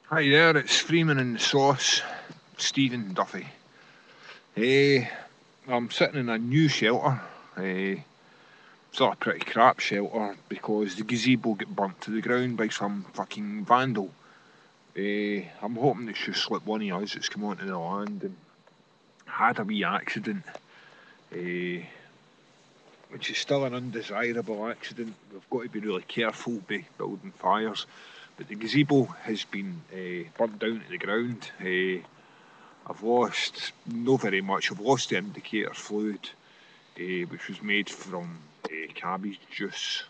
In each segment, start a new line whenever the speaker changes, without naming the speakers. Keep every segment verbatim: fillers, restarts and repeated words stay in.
Hi there, it's Freeman in the Sauce, Stephen Duffy. Eh, I'm sitting in a new shelter. Eh, sort of pretty crap shelter because the gazebo got burnt to the ground by some fucking vandal. Eh, I'm hoping it's just like one of us that's come onto the land and had a wee accident. Eh, which is still an undesirable accident. We've got to be really careful by building fires. But the gazebo has been uh, burnt down to the ground. Uh, I've lost, not very much, I've lost the indicator fluid, uh, which was made from uh, cabbage juice.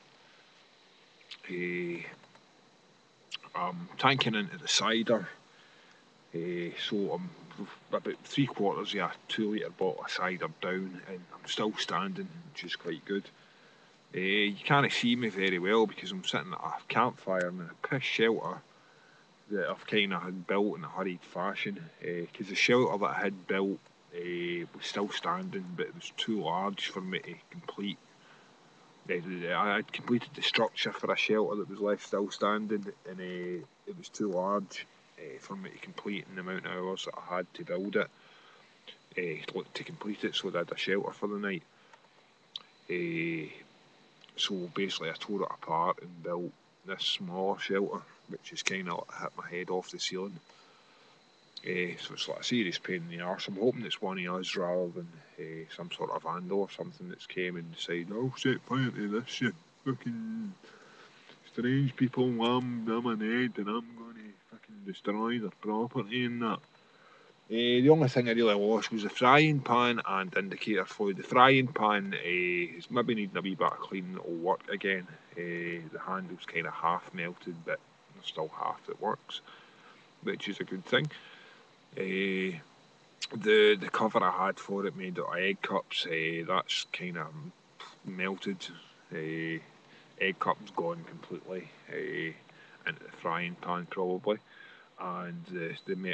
Uh, I'm tanking into the cider, uh, so I'm about three quarters of a two litre bottle of cider down, and I'm still standing, which is quite good. Uh, you can't see me very well because I'm sitting at a campfire in a piss shelter that I've kind of had built in a hurried fashion, because uh, the shelter that I had built uh, was still standing, but it was too large for me to complete. Uh, I had completed the structure for a shelter that was left still standing, and uh, it was too large uh, for me to complete in the amount of hours that I had to build it, uh, to complete it, so I had a shelter for the night. Uh, so basically I tore it apart and built this smaller shelter, which is kind of hit my head off the ceiling. Uh, so it's like a serious pain in the arse. I'm hoping it's one of us rather than uh, some sort of vandal or something that's came and decided, oh, set fire to this, you fucking strange people, I'm, I'm an Ed and I'm going to fucking destroy their property and that. Uh, the only thing I really lost was the frying pan and indicator fluid. The frying pan uh, is maybe needing a wee bit of cleaning, it'll work again. Uh, the handle's kind of half melted, but there's still half that works, which is a good thing. Uh, the the cover I had for it made out of egg cups. Uh, that's kind of melted. Uh, egg cups gone completely uh, into the frying pan probably, and the the metal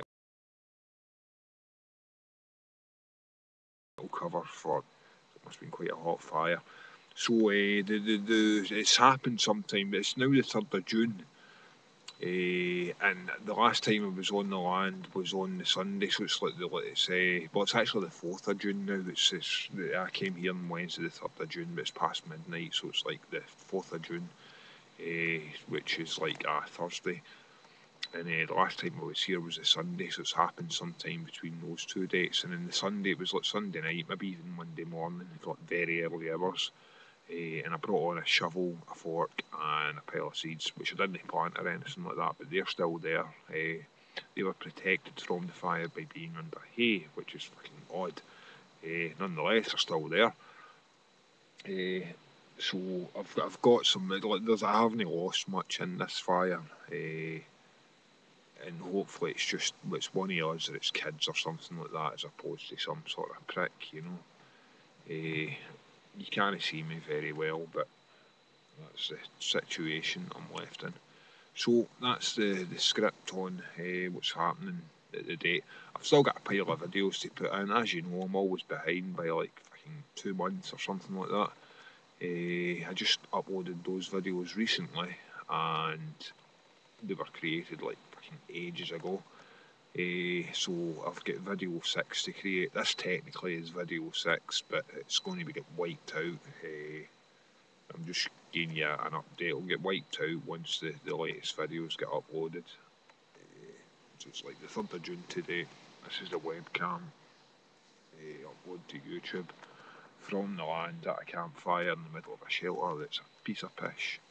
cover for it must have been quite a hot fire. So uh, the, the the it's happened sometime. It's now the third of June. Uh, and the last time I was on the land was on the Sunday, so it's like the it's uh, well, it's actually the fourth of June now. It's, it's I came here on Wednesday the third of June, but it's past midnight, so it's like the fourth of June, uh, which is like a Thursday. And uh, the last time I was here was a Sunday, so it's happened sometime between those two dates. And then the Sunday it was like Sunday night, maybe even Monday morning, like very early hours. Uh, and I brought on a shovel, a fork, and a pile of seeds, which I didn't plant or anything like that, but they're still there. Uh, they were protected from the fire by being under hay, which is fucking odd. Uh, nonetheless, they're still there. Uh, so I've I've got some. There's I haven't lost much in this fire, uh, and hopefully it's just it's one of us or it's kids or something like that, as opposed to some sort of prick, you know. Uh, you can't see me very well, but that's the situation I'm left in. So that's the, the script on uh, what's happening at the date. I've still got a pile of videos to put in. As you know, I'm always behind by like fucking two months or something like that. Uh, I just uploaded those videos recently and they were created like fucking ages ago. Uh, so I've got video six to create. This technically is video six, but it's going to be get wiped out. Uh, I'm just giving you an update. It'll get wiped out once the, the latest videos get uploaded. Uh, so it's like the third of June today. This is the webcam. Uh, upload to YouTube from the land at a campfire in the middle of a shelter that's a piece of pish.